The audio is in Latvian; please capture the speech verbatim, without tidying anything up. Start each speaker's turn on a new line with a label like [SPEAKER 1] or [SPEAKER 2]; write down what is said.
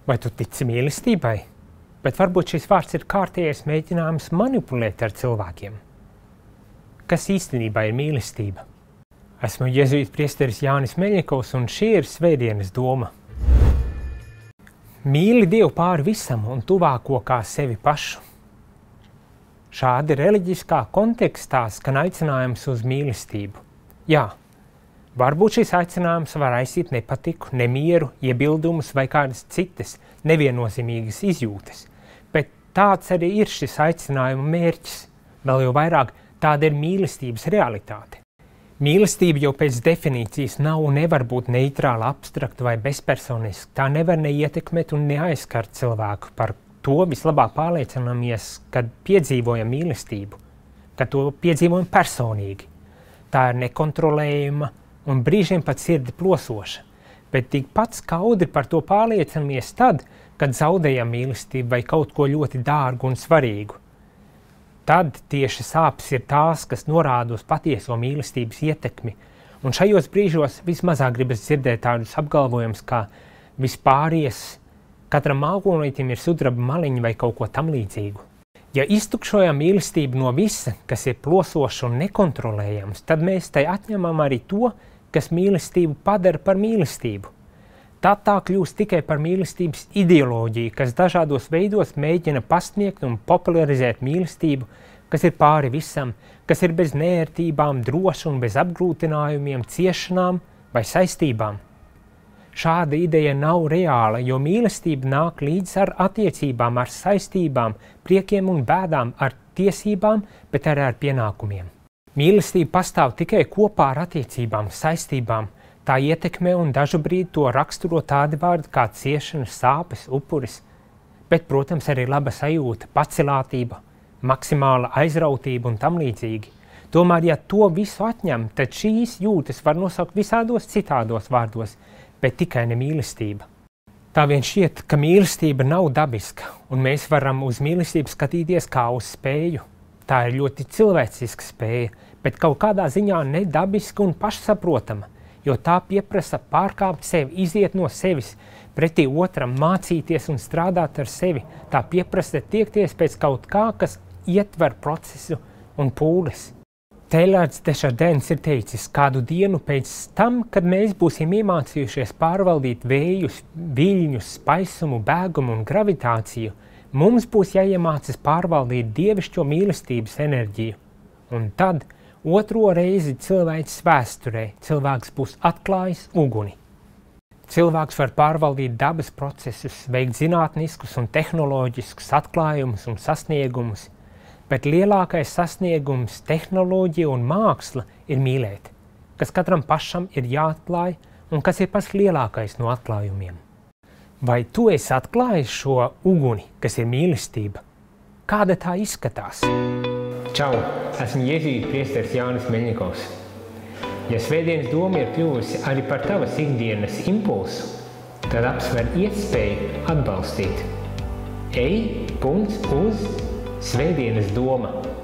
[SPEAKER 1] Vai tu tici mīlestībai? Bet varbūt šis vārds ir kārtējais mēģinājums manipulēt ar cilvēkiem. Kas īstenībā ir mīlestība? Esmu jezuītu priesteris Jānis Meļņikovs, un šī ir svētdienas doma. Mīli Dievu pāri visam un tuvāko kā sevi pašu. Šādi reliģiskā kontekstā skan aicinājums uz mīlestību. Jā, varbūt šis aicinājums var aizsīt nepatiku, nemieru, iebildumus vai kādas citas neviennozīmīgas izjūtas, bet tāds arī ir šis aicinājuma mērķis. Vēl jau vairāk, tāda ir mīlestības realitāte. Mīlestība jau pēc definīcijas nav un nevar būt neitrāla, abstrakta vai bezpersoniska. Tā nevar neietekmēt un neaizskart cilvēku. Par to vislabāk pārliecināmies, kad piedzīvojam mīlestību, kad to piedzīvojam personīgi. Tā ir nekontrolējama un brīžiem pat sirdi plosoša, bet tikpat skaudri par to pārliecinamies tad, kad zaudējam mīlestību vai kaut ko ļoti dārgu un svarīgu. Tad tieši sāpes ir tās, kas norāda uz patieso mīlestības ietekmi, un šajos brīžos vismazāk gribas dzirdēt tādus apgalvojumus, kā vispāries, katram mākonītim ir sudraba maliņa vai kaut ko tam līdzīgu. Ja iztukšojam mīlestību no visa, kas ir plosošs un nekontrolējams, tad mēs tai atņemam arī to, kas mīlestību padara par mīlestību. Tad tā kļūst tikai par mīlestības ideoloģiju, kas dažādos veidos mēģina pasniegt un popularizēt mīlestību, kas ir pāri visam, kas ir bez nērtībām, droša un bez apgrūtinājumiem, ciešanām vai saistībām. Šāda ideja nav reāla, jo mīlestība nāk līdz ar attiecībām, ar saistībām, priekiem un bēdām, ar tiesībām, bet arī ar pienākumiem. Mīlestība pastāv tikai kopā ar attiecībām, saistībām. Tā ietekmē un dažu brīdi to raksturo tādi vārdi kā ciešanas, sāpes, upuris, bet, protams, arī laba sajūta, pacelātība, maksimāla aizrautība un tam līdzīgi. Tomēr, ja to visu atņem, tad šīs jūtas var nosaukt visādos citādos vārdos, bet tikai ne mīlestība. Tā vien šķiet, ka mīlestība nav dabiska, un mēs varam uz mīlestību skatīties kā uz spēju. Tā ir ļoti cilvēciska spēja, bet kaut kādā ziņā nedabiska un pašsaprotama, jo tā pieprasa pārkāpt sevi, iziet no sevis, pretī otram mācīties un strādāt ar sevi. Tā pieprasa tiekties pēc kaut kā, kas ietver procesu un pūles. Teilārds Dešardens ir teicis, kādu dienu pēc tam, kad mēs būsim iemācījušies pārvaldīt vējus, viļņus, spaisumu, bēgumu un gravitāciju, mums būs jāiemācas pārvaldīt dievišķo mīlestības enerģiju. Un tad otro reizi cilvēks vēsturē cilvēks būs atklājis uguni. Cilvēks var pārvaldīt dabas procesus, veikt zinātniskus un tehnoloģiskus atklājumus un sasniegumus, bet lielākais sasniegums, tehnoloģija un māksla ir mīlēt, kas katram pašam ir jāatklāj un kas ir pats lielākais no atklājumiem. Vai tu esi atklājis šo uguni, kas ir mīlestība? Kāda tā izskatās? Čau! Esmu jezuītu priesteris Jānis Meļņikovs. Ja svētdienas doma ir kļuvusi arī par tavas ikdienas impulsu, tad apsver iespēju atbalstīt. Ej, punkts uz Svētdienas doma.